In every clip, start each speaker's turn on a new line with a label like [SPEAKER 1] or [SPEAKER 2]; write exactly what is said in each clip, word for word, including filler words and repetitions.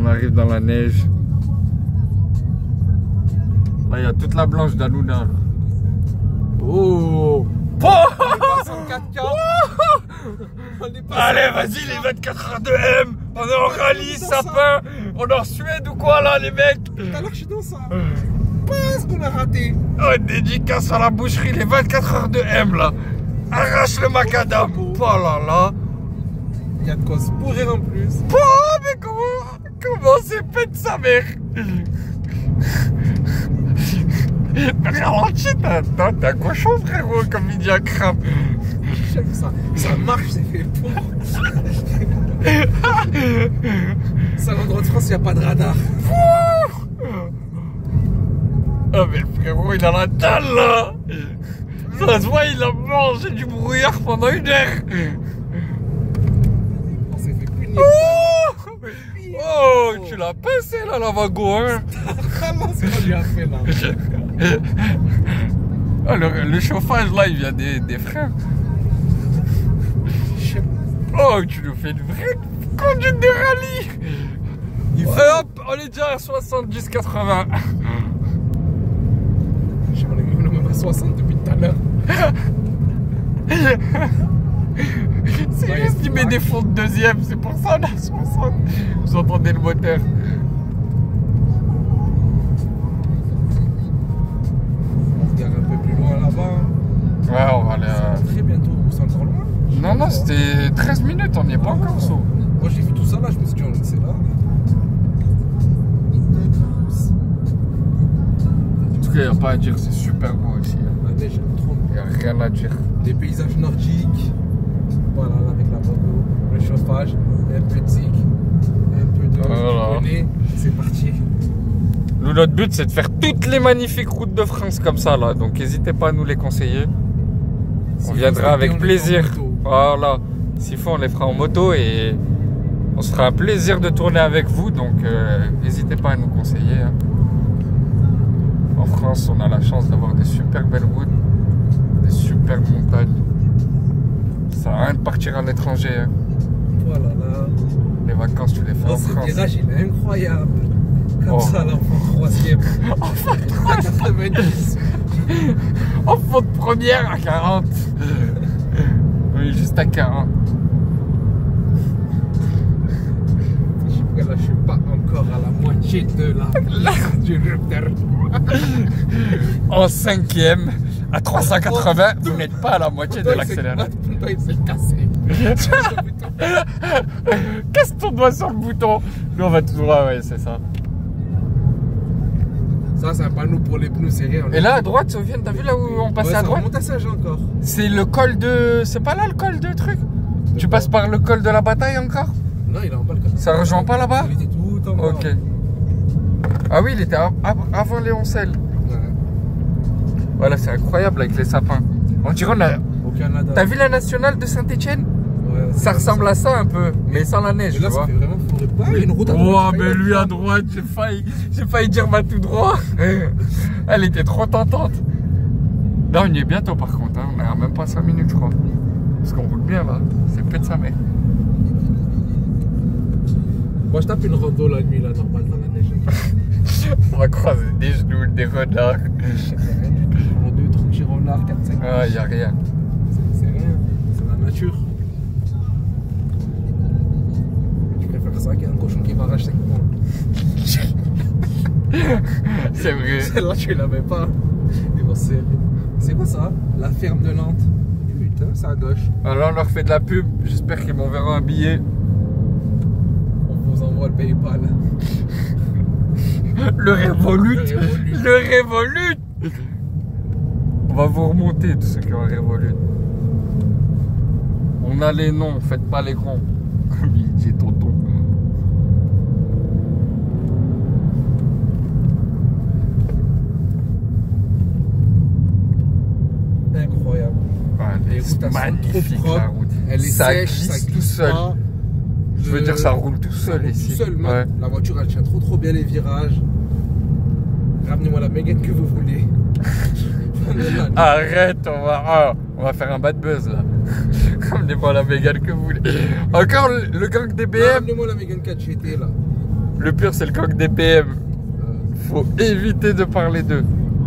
[SPEAKER 1] arrive dans la neige. Là, il y a toute la blanche d'Hanouna. Oh! Oh, allez, vas-y, les vingt-quatre heures de M. On est en rallye, sapin. On est en Suède ou quoi là, les mecs?
[SPEAKER 2] Tout à l'heure, je suis dans ça. Parce qu'on a raté.
[SPEAKER 1] Oh, dédicace à la boucherie, les vingt-quatre heures de M là. Arrache le macadam. Oh là là.
[SPEAKER 2] Il y a de quoi se pourrir en plus.
[SPEAKER 1] Oh, mais comment, comment c'est pète sa mère? Mais ralentis, t'es un cochon, frérot, comme il dit un crabe.
[SPEAKER 2] Ça, ça marche, c'est fait pour. C'est à l'endroit de France, il n'y a pas de radar.
[SPEAKER 1] Ah, mais le frérot, il a la dalle là. Ça se voit, il a mangé du brouillard pendant une heure.
[SPEAKER 2] On s'est fait punir.
[SPEAKER 1] Oh, oh, tu l'as pincé là, la wagon, hein.
[SPEAKER 2] Comment c'est qu'on lui a fait là?
[SPEAKER 1] Ah, le, le chauffage là, il vient des, des freins. Oh, tu nous fais une vraie conduite de rallye. Et hop, on est déjà à soixante-dix quatre-vingts.
[SPEAKER 2] Je sais pas, on est même à soixante depuis tout à l'heure.
[SPEAKER 1] C'est ouais, juste qu'il met des fonds de deuxième, c'est pour ça on a soixante. Vous entendez le moteur.
[SPEAKER 2] On regarde un peu plus loin là-bas.
[SPEAKER 1] Ouais, on va aller à...
[SPEAKER 2] Très bientôt, c'est encore loin.
[SPEAKER 1] Non, non, c'était treize minutes, on n'y est pas ah, encore, saut.
[SPEAKER 2] Moi j'ai vu tout ça là, je me suis dit, c'est là.
[SPEAKER 1] En tout cas, il n'y a pas à dire, c'est super beau ici.
[SPEAKER 2] La neige, j'aime trop.
[SPEAKER 1] Il n'y a rien à dire.
[SPEAKER 2] Les paysages nordiques, voilà, là, avec la moto, le chauffage, un peu de zik, un peu de
[SPEAKER 1] voilà.
[SPEAKER 2] C'est parti.
[SPEAKER 1] Nous, notre but, c'est de faire toutes les magnifiques routes de France comme ça, là. Donc, n'hésitez pas à nous les conseiller. On viendra avec plaisir. Voilà. S'il faut, on les fera en moto et on se fera un plaisir de tourner avec vous. Donc, n'hésitez euh, pas à nous conseiller. Hein. En France, on a la chance d'avoir des super belles routes, des super montagnes. Ça sert à rien de partir à l'étranger. Hein.
[SPEAKER 2] Voilà, là.
[SPEAKER 1] Les vacances, tu les fais oh, en France.
[SPEAKER 2] Ce virage, il est incroyable. Comme oh. ça, là, en troisième.
[SPEAKER 1] En fond de quatre-vingt-dix. En fond de première à quarante. Oui, juste à quarante.
[SPEAKER 2] Là, je suis pas encore à la moitié de la du repère.
[SPEAKER 1] En cinquième, à trois cent quatre-vingts, vous n'êtes pas à la moitié de l'accélérateur.
[SPEAKER 2] Il s'est cassé.
[SPEAKER 1] Casse ton doigt sur le bouton. Nous, on va tout droit, ouais, c'est ça.
[SPEAKER 2] Ça, c'est un panneau pour les pneus serrés.
[SPEAKER 1] Et là, à droite, Sofiane, t'as vu là où on passait ouais, à droite?
[SPEAKER 2] encore.
[SPEAKER 1] C'est le col de... C'est pas là le col de truc? Tu quoi? Passes par le col de la bataille encore?
[SPEAKER 2] Non, il est en bas le col.
[SPEAKER 1] Ça rejoint pas là-bas?
[SPEAKER 2] Il était tout en bas.
[SPEAKER 1] Ok. Ah oui, il était avant Léoncel. Ouais. Voilà, c'est incroyable avec les sapins. On dirait on a...
[SPEAKER 2] Au Canada.
[SPEAKER 1] T'as vu la nationale de Saint-Etienne? Ouais. Ça ressemble ça. à ça un peu, mais sans la neige,
[SPEAKER 2] et là,
[SPEAKER 1] tu vois.
[SPEAKER 2] Ça fait vraiment forêt. Ah, il y a une route à droite.
[SPEAKER 1] Oh, mais lui à droite, j'ai failli, j'ai failli dire va tout droit. Elle était trop tentante. Là, on y est bientôt par contre, hein. On a même pas cinq minutes, je crois. Parce qu'on roule bien là, c'est pète sa mère.
[SPEAKER 2] Moi, je tape une rando la nuit, là, normal, dans la neige.
[SPEAKER 1] On va croiser des genoux, des renards.
[SPEAKER 2] En deux, trois petits renards, quatre, cinq.
[SPEAKER 1] Ah, il n'y a rien.
[SPEAKER 2] C'est rien, c'est la nature. Je préfère ça qu'un cochon qui m'arrache cinq points.
[SPEAKER 1] C'est vrai.
[SPEAKER 2] Celle-là, tu l'avais pas. C'est quoi ça? La ferme de Nantes. Putain, c'est à gauche.
[SPEAKER 1] Alors, on leur fait de la pub. J'espère qu'ils m'enverront un billet.
[SPEAKER 2] On vous envoie le PayPal.
[SPEAKER 1] Le Revolut. Le Revolut. On va vous remonter, tous ceux qui ont un Revolut. On a les noms, faites pas les cons. Comme il dit tonton.
[SPEAKER 2] Incroyable.
[SPEAKER 1] Ouais, c'est magnifique la route.
[SPEAKER 2] Elle est
[SPEAKER 1] ça
[SPEAKER 2] sèche,
[SPEAKER 1] glisse
[SPEAKER 2] ça glisse
[SPEAKER 1] tout seul.
[SPEAKER 2] Pas.
[SPEAKER 1] Je veux
[SPEAKER 2] Le...
[SPEAKER 1] dire, ça roule tout seul
[SPEAKER 2] roule
[SPEAKER 1] ici.
[SPEAKER 2] Tout seul, ouais. La voiture, elle tient trop trop bien les virages. Ramenez-moi la Mégane que vous voulez.
[SPEAKER 1] Arrête, on va, ah, on va faire un bad buzz là. Ramenez-moi la Mégane que vous voulez. Encore le, le gang des B M.
[SPEAKER 2] Ramenez-moi la Mégane quatre G T là.
[SPEAKER 1] Le pire, c'est le coq des B M. Faut éviter de parler d'eux.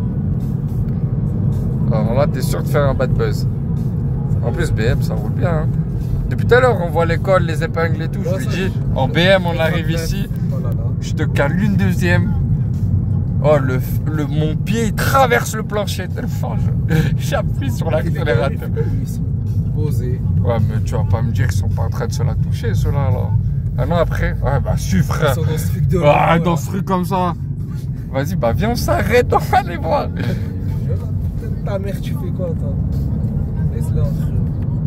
[SPEAKER 1] Alors là, t'es sûr de faire un bad buzz. En plus, B M, ça roule bien. Hein. Depuis tout à l'heure, on voit l'école, les épingles et tout. Je lui dis, en B M, on arrive ici. Je te cale une deuxième. Oh, le, le, mon pied, il traverse le plancher tellement j'appuie sur l'accélérateur.
[SPEAKER 2] Posé.
[SPEAKER 1] Ouais, mais tu vas pas me dire qu'ils sont pas en train de se la toucher, ceux-là, là. Ah non, après. Ouais, bah, suis, frère.
[SPEAKER 2] Ils sont dans ce truc de.
[SPEAKER 1] Ah, dans ce truc comme ça. Vas-y, bah, viens, on s'arrête, on va aller voir.
[SPEAKER 2] Ta mère, tu fais quoi, toi? Laisse-le entre eux.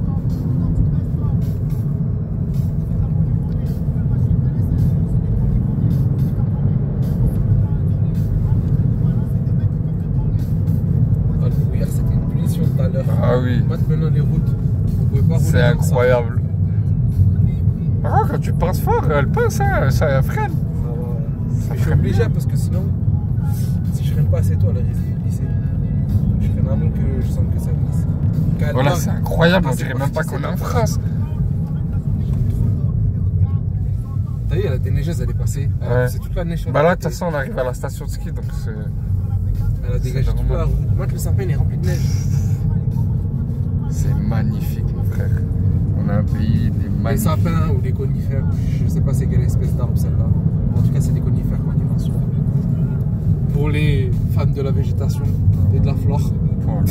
[SPEAKER 1] Ah oui.
[SPEAKER 2] Maintenant les routes, vous pouvez pas rouler.
[SPEAKER 1] C'est incroyable. Par contre, quand tu passes fort, elle passe, hein, ça freine.
[SPEAKER 2] Ça va. Ça je suis obligé bien. Parce que sinon, si je freine pas assez tôt, elle risque de glisser. Je freine avant que je sens que ça glisse. Quand
[SPEAKER 1] voilà, c'est incroyable, on dirait même pas qu'on est en France.
[SPEAKER 2] T'as vu, la déneigeuse, elle est passée.
[SPEAKER 1] Ouais.
[SPEAKER 2] C'est toute la neige.
[SPEAKER 1] Bah là, de toute façon, on arrive à la station de ski, donc c'est.
[SPEAKER 2] Elle a dégagé toute la route. Moi, le sapin, il est rempli de neige.
[SPEAKER 1] C'est magnifique, mon frère. On a un pays des magnifiques.
[SPEAKER 2] Les sapins ou des conifères, je sais pas c'est quelle espèce d'arbre celle-là. En tout cas, c'est des conifères, quoi qu'il en soit. Pour les fans de la végétation et de la flore.
[SPEAKER 1] Oh là là.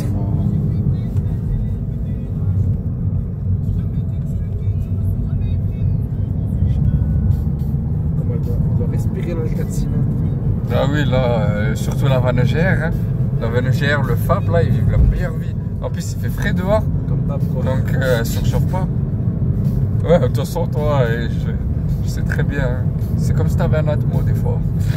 [SPEAKER 2] Comment elle doit, elle doit respirer dans le quatre cylindres.
[SPEAKER 1] Ah oui, là, euh, surtout la Vanegère. Hein. La Vanegère, le Fab, là, ils vivent la meilleure vie. En plus, il fait frais dehors. Comme d'hab, quoi. Donc, euh, elle surchauffe pas. Ouais, de toute façon, toi, et je, je sais très bien. Hein. C'est comme si t'avais un atmo, des fois.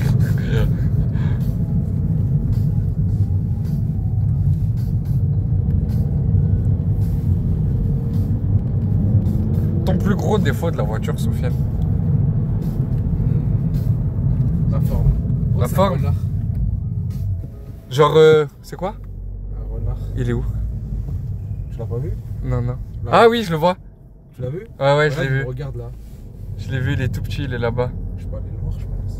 [SPEAKER 1] Ton plus gros défaut de la voiture, Sofiane?
[SPEAKER 2] La forme. Oh,
[SPEAKER 1] la forme Genre, euh, c'est quoi?
[SPEAKER 2] Un renard.
[SPEAKER 1] Il est où?
[SPEAKER 2] Tu l'as pas vu?
[SPEAKER 1] Non, non. Ah oui, je le vois.
[SPEAKER 2] Tu l'as vu?
[SPEAKER 1] Ah ouais, je l'ai vu.
[SPEAKER 2] Regarde là.
[SPEAKER 1] Je l'ai vu, il est tout petit, il est là-bas.
[SPEAKER 2] Je peux aller le voir, je pense.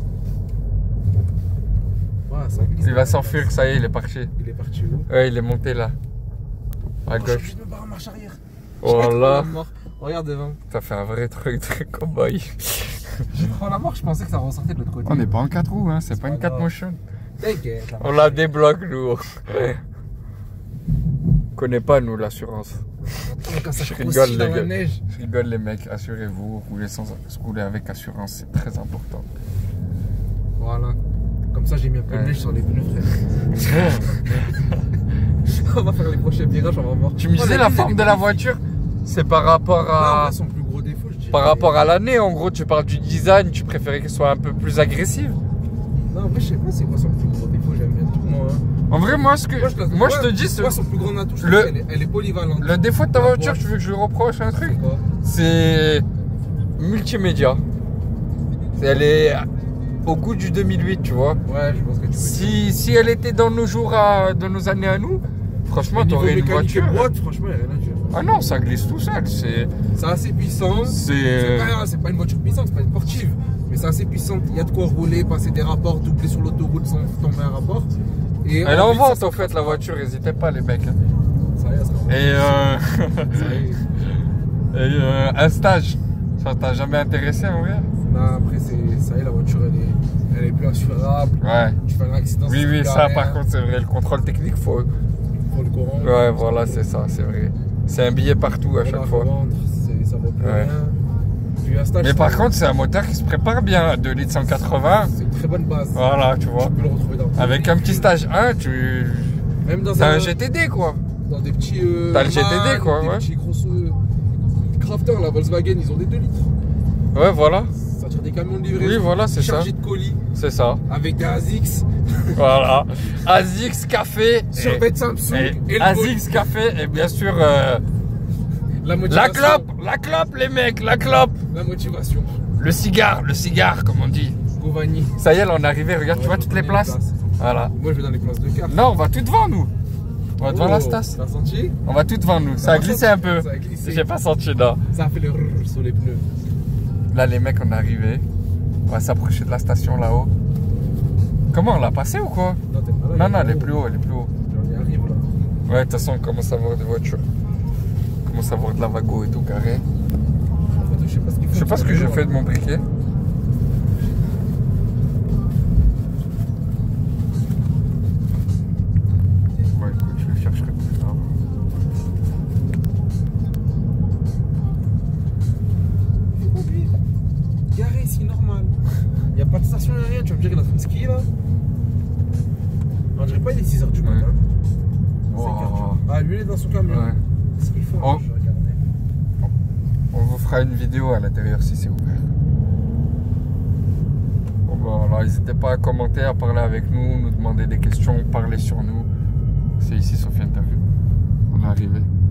[SPEAKER 2] Ouais, ça glisse.
[SPEAKER 1] Il va s'enfuir, ça y est, il est parti.
[SPEAKER 2] Il est parti où?
[SPEAKER 1] Ouais, il est monté là. À
[SPEAKER 2] oh,
[SPEAKER 1] gauche.
[SPEAKER 2] Je me barre en marche arrière.
[SPEAKER 1] Oh là.
[SPEAKER 2] Regarde devant.
[SPEAKER 1] Ça fait un vrai truc de cowboy.
[SPEAKER 2] Je prends la mort, je pensais que ça ressortait de l'autre côté.
[SPEAKER 1] On n'est pas en quatre roues, hein, c'est pas, pas une quatre motion.
[SPEAKER 2] T'inquiète.
[SPEAKER 1] On la débloque, nous. On connaît pas, nous, l'assurance.
[SPEAKER 2] Je rigole, les gars. Neige.
[SPEAKER 1] Je rigole, les mecs. Assurez-vous, rouler, sans... rouler avec assurance, c'est très important.
[SPEAKER 2] Voilà. Comme ça, j'ai mis un peu de neige sur les pneus, frère. On va faire les prochains virages, on va voir.
[SPEAKER 1] Tu me disais, oh, la forme de la voiture, c'est par rapport à.
[SPEAKER 2] Non, son plus gros défaut, je dirais.
[SPEAKER 1] Par rapport à l'année, en gros, tu parles du design, tu préférais qu'elle soit un peu plus agressive?
[SPEAKER 2] Non, en vrai, je sais pas c'est quoi son plus gros défaut, j'aime bien tout, moi. Hein.
[SPEAKER 1] En vrai, moi, ce que, moi, je, la... moi, je te dis,
[SPEAKER 2] c'est quoi son plus grand atout?
[SPEAKER 1] Le...
[SPEAKER 2] Elle, est... Elle est polyvalente.
[SPEAKER 1] Le défaut de ta voiture, tu veux que je lui reproche un truc? C'est multimédia. Elle est au goût du deux mille huit, tu vois.
[SPEAKER 2] Ouais, je pense que tu veux
[SPEAKER 1] si,
[SPEAKER 2] dire.
[SPEAKER 1] si elle était dans nos jours, à, dans nos années à nous, franchement, t'aurais une voiture.
[SPEAKER 2] Boîte, franchement, il n'y a rien à dire.
[SPEAKER 1] Ah non, ça glisse tout seul. C'est
[SPEAKER 2] assez puissant.
[SPEAKER 1] C'est
[SPEAKER 2] pas, pas une voiture puissante, c'est pas une sportive. Mais c'est assez puissant. Il y a de quoi rouler, passer des rapports, doubler sur l'autoroute sans tomber un rapport. Et
[SPEAKER 1] elle est en vente, en fait, la voiture. N'hésitez pas, les mecs.
[SPEAKER 2] Ça y est, ça va.
[SPEAKER 1] Et, euh...
[SPEAKER 2] ça y est.
[SPEAKER 1] Et euh, un stage, ça t'a jamais intéressé en vrai?
[SPEAKER 2] Non, après, ça y est, la voiture, elle est, elle est plus assurable.
[SPEAKER 1] Ouais.
[SPEAKER 2] Tu fais un accident.
[SPEAKER 1] Oui, oui, ça, par contre, c'est vrai. Le contrôle technique, faut.
[SPEAKER 2] Faut le courant.
[SPEAKER 1] Ouais, voilà, c'est ça, c'est vrai. C'est un billet partout à chaque fois.
[SPEAKER 2] Vendre, ça vaut plus ouais. rien. Puis un stage,
[SPEAKER 1] mais par contre, c'est un moteur qui se prépare bien, deux litres cent quatre-vingts.
[SPEAKER 2] C'est une très bonne base.
[SPEAKER 1] Voilà, tu vois.
[SPEAKER 2] Tu peux le retrouver dans
[SPEAKER 1] avec un petit stage un, tu.
[SPEAKER 2] Même dans
[SPEAKER 1] T'as
[SPEAKER 2] un...
[SPEAKER 1] un G T D, quoi.
[SPEAKER 2] Dans des petits. Euh,
[SPEAKER 1] T'as le G T D, quoi,
[SPEAKER 2] des
[SPEAKER 1] ouais.
[SPEAKER 2] petits gros euh, crafters, la Volkswagen, ils ont des deux litres.
[SPEAKER 1] Ouais, voilà.
[SPEAKER 2] Ça tire des camions de livraison.
[SPEAKER 1] Oui, voilà, c'est ça.
[SPEAKER 2] Chargés de colis.
[SPEAKER 1] C'est ça.
[SPEAKER 2] Avec des ASICS.
[SPEAKER 1] Voilà. ASICS Café.
[SPEAKER 2] Survêt de Samsung.
[SPEAKER 1] Et, et ASICS Café, et bien sûr. Euh,
[SPEAKER 2] la,
[SPEAKER 1] la clope, la clope, les mecs, la clope.
[SPEAKER 2] La motivation.
[SPEAKER 1] Le cigare, le cigare, comme on dit.
[SPEAKER 2] Gauvagny.
[SPEAKER 1] Ça y est, là, on est arrivé. Regarde, ouais, tu vois toutes les places. places. Voilà.
[SPEAKER 2] Moi, je vais dans les places de car.
[SPEAKER 1] Non, on va tout devant, nous. On va devant
[SPEAKER 2] oh,
[SPEAKER 1] la Stas.
[SPEAKER 2] T'as senti?
[SPEAKER 1] On va tout devant nous. Ça, ça a glissé un peu.
[SPEAKER 2] Ça a glissé.
[SPEAKER 1] J'ai pas senti, là.
[SPEAKER 2] Ça a fait le rrr sur les pneus.
[SPEAKER 1] Là, les mecs, on est arrivé. On va s'approcher de la station là-haut. Comment, on l'a passé ou quoi?
[SPEAKER 2] Non, t'es pas là.
[SPEAKER 1] Non, non, elle est plus haut, elle est plus haut.
[SPEAKER 2] On y arrive là.
[SPEAKER 1] Ouais, de toute façon, on commence à voir des voitures. On commence à voir de la Vago et tout carré.
[SPEAKER 2] Je sais pas ce qu'il faut.
[SPEAKER 1] Je sais pas ce que j'ai fait de mon briquet. Bon, écoute, je le chercherai plus tard.
[SPEAKER 2] Garé ici, normal. Il n'y a pas de station, il n'y a rien. Tu vas me dire qu'il est en train de skier là? On dirait pas il est six heures du matin.
[SPEAKER 1] Ouais. Wow.
[SPEAKER 2] Ah, lui il est dans son camion.
[SPEAKER 1] Ouais.
[SPEAKER 2] Qu'est-ce qu'il faut?
[SPEAKER 1] Oh.
[SPEAKER 2] Je vais regarder.
[SPEAKER 1] On vous fera une vidéo à l'intérieur si c'est ouvert. Bon ben voilà, n'hésitez pas à commenter, à parler avec nous, nous demander des questions, parler sur nous. C'est ici Sofiane, t'as vu? On est arrivé.